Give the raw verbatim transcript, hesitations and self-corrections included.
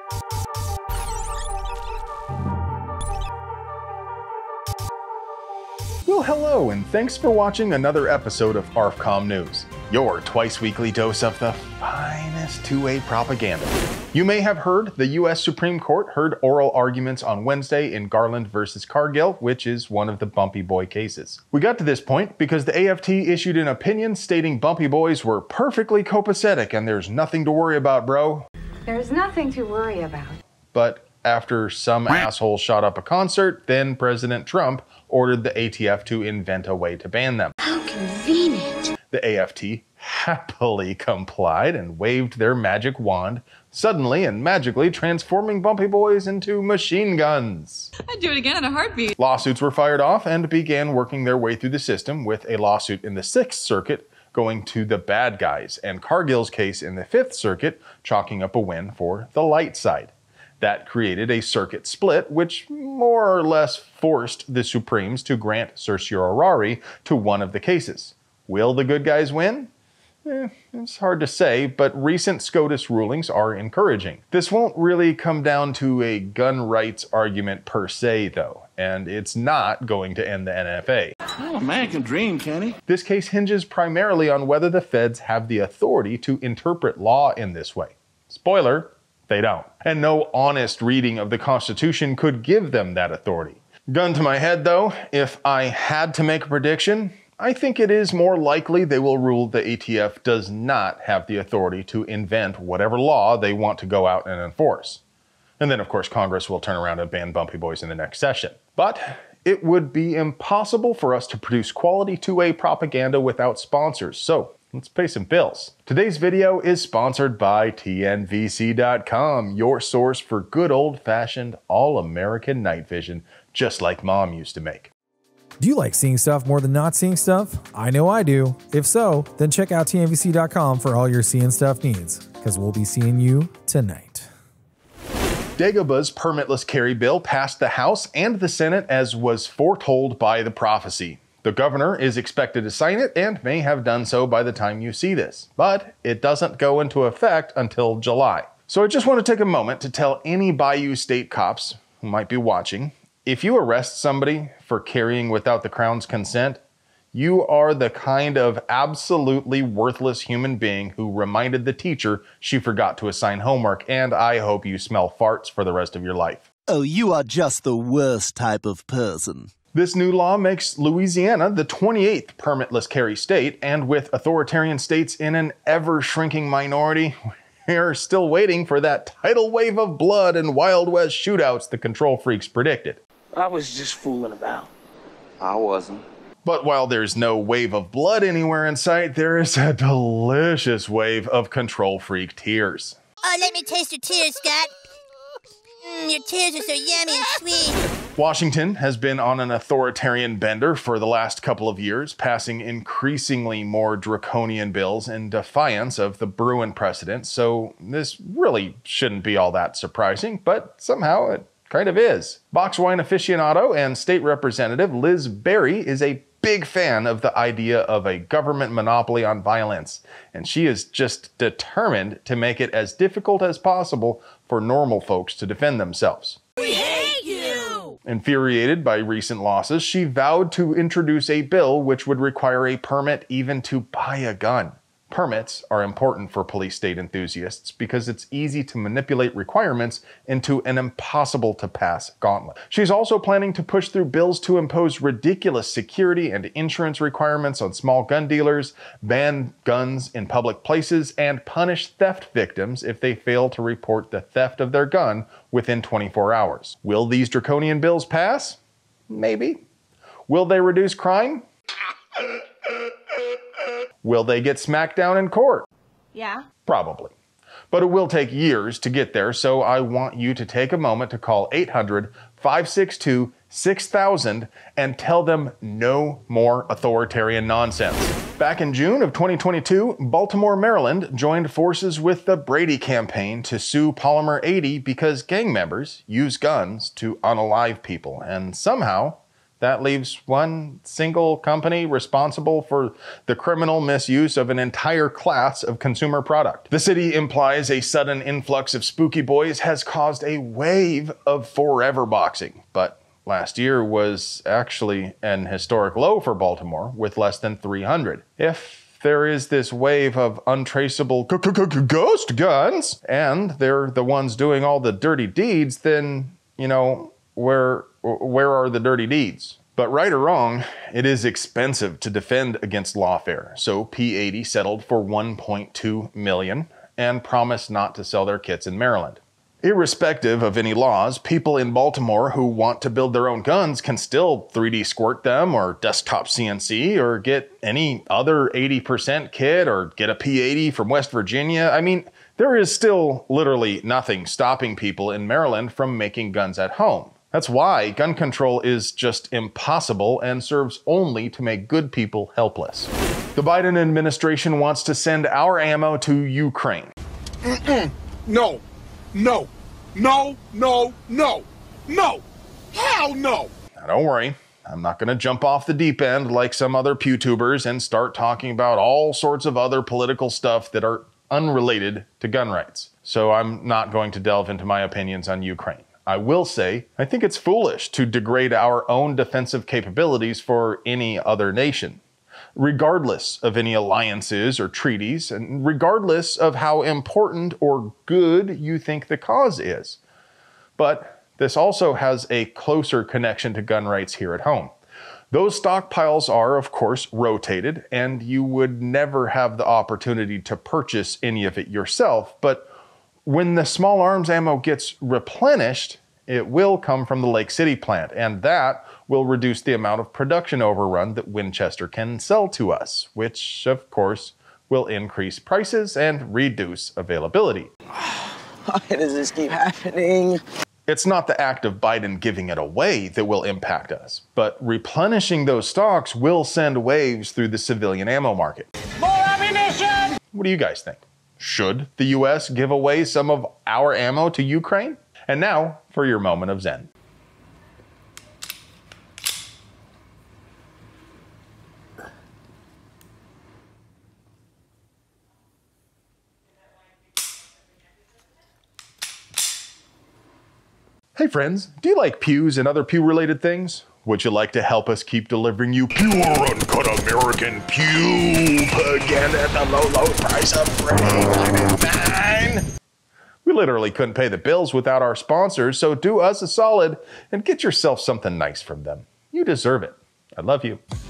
Well, hello, and thanks for watching another episode of A R F COM News, your twice-weekly dose of the finest two-way propaganda. You may have heard the U S Supreme Court heard oral arguments on Wednesday in Garland versus Cargill, which is one of the Bumpy Boy cases. We got to this point because the A F T issued an opinion stating Bumpy Boys were perfectly copacetic and there's nothing to worry about, bro. There's nothing to worry about. But after some asshole shot up a concert, then President Trump ordered the A T F to invent a way to ban them. How convenient. The A F T happily complied and waved their magic wand, suddenly and magically transforming Bumpy Boys into machine guns. I'd do it again in a heartbeat. Lawsuits were fired off and began working their way through the system, with a lawsuit in the Sixth Circuit going to the bad guys, and Cargill's case in the Fifth Circuit chalking up a win for the light side. That created a circuit split, which more or less forced the Supremes to grant certiorari to one of the cases. Will the good guys win? Eh, it's hard to say, but recent SCOTUS rulings are encouraging. This won't really come down to a gun rights argument per se, though, and it's not going to end the N F A. Oh, a man can dream, can he? This case hinges primarily on whether the feds have the authority to interpret law in this way. Spoiler, they don't. And no honest reading of the Constitution could give them that authority. Gun to my head, though, if I had to make a prediction, I think it is more likely they will rule the A T F does not have the authority to invent whatever law they want to go out and enforce. And then, of course, Congress will turn around and ban Bumpy Boys in the next session. But it would be impossible for us to produce quality two-way propaganda without sponsors, so let's pay some bills. Today's video is sponsored by T N V C dot com, your source for good old-fashioned all-American night vision, just like Mom used to make. Do you like seeing stuff more than not seeing stuff? I know I do. If so, then check out T N V C dot com for all your seeing stuff needs, because we'll be seeing you tonight. Dagoba's permitless carry bill passed the House and the Senate as was foretold by the prophecy. The governor is expected to sign it and may have done so by the time you see this, but it doesn't go into effect until July. So I just want to take a moment to tell any Bayou State cops who might be watching, if you arrest somebody for carrying without the Crown's consent, you are the kind of absolutely worthless human being who reminded the teacher she forgot to assign homework, and I hope you smell farts for the rest of your life. Oh, you are just the worst type of person. This new law makes Louisiana the twenty-eighth permitless carry state, and with authoritarian states in an ever-shrinking minority, we're still waiting for that tidal wave of blood and Wild West shootouts the control freaks predicted. I was just fooling about. I wasn't. But while there's no wave of blood anywhere in sight, there is a delicious wave of control freak tears. Oh, let me taste your tears, Scott. Mm, your tears are so yummy and sweet. Washington has been on an authoritarian bender for the last couple of years, passing increasingly more draconian bills in defiance of the Bruen precedent, so this really shouldn't be all that surprising, but somehow it kind of is. Box wine aficionado and state representative Liz Berry is a big fan of the idea of a government monopoly on violence, and she is just determined to make it as difficult as possible for normal folks to defend themselves. We hate you! Infuriated by recent losses, she vowed to introduce a bill which would require a permit even to buy a gun. Permits are important for police state enthusiasts because it's easy to manipulate requirements into an impossible-to-pass gauntlet. She's also planning to push through bills to impose ridiculous security and insurance requirements on small gun dealers, ban guns in public places, and punish theft victims if they fail to report the theft of their gun within twenty-four hours. Will these draconian bills pass? Maybe. Will they reduce crime? Will they get smacked down in court? Yeah. Probably. But it will take years to get there, so I want you to take a moment to call eight hundred, five six two, six thousand and tell them no more authoritarian nonsense. Back in June of twenty twenty-two, Baltimore, Maryland joined forces with the Brady campaign to sue Polymer eighty because gang members use guns to unalive people, and somehow That leaves one single company responsible for the criminal misuse of an entire class of consumer product. The city implies a sudden influx of spooky boys has caused a wave of forever boxing, but last year was actually an historic low for Baltimore with less than three hundred. If there is this wave of untraceable ghost guns, and they're the ones doing all the dirty deeds, then, you know, where where are the dirty deeds? But right or wrong, it is expensive to defend against lawfare, so P eighty settled for one point two million dollars and promised not to sell their kits in Maryland. Irrespective of any laws, people in Baltimore who want to build their own guns can still three D squirt them or desktop C N C or get any other eighty percent kit or get a P eighty from West Virginia. I mean, there is still literally nothing stopping people in Maryland from making guns at home. That's why gun control is just impossible and serves only to make good people helpless. The Biden administration wants to send our ammo to Ukraine. Mm-mm. No. No, no, no, no, no, hell no. Now don't worry, I'm not going to jump off the deep end like some other PewTubers and start talking about all sorts of other political stuff that are unrelated to gun rights. So I'm not going to delve into my opinions on Ukraine. I will say, I think it's foolish to degrade our own defensive capabilities for any other nation, regardless of any alliances or treaties, and regardless of how important or good you think the cause is. But this also has a closer connection to gun rights here at home. Those stockpiles are, of course, rotated, and you would never have the opportunity to purchase any of it yourself, but when the small arms ammo gets replenished, it will come from the Lake City plant, and that will reduce the amount of production overrun that Winchester can sell to us, which, of course, will increase prices and reduce availability. Why does this keep happening? It's not the act of Biden giving it away that will impact us, but replenishing those stocks will send waves through the civilian ammo market. More ammunition! What do you guys think? Should the U S give away some of our ammo to Ukraine? And now for your moment of Zen. Hey friends, do you like pews and other pew-related things? Would you like to help us keep delivering you pure, uncut American pew again at the low, low price of three ninety-nine? We literally couldn't pay the bills without our sponsors, so do us a solid and get yourself something nice from them. You deserve it. I love you.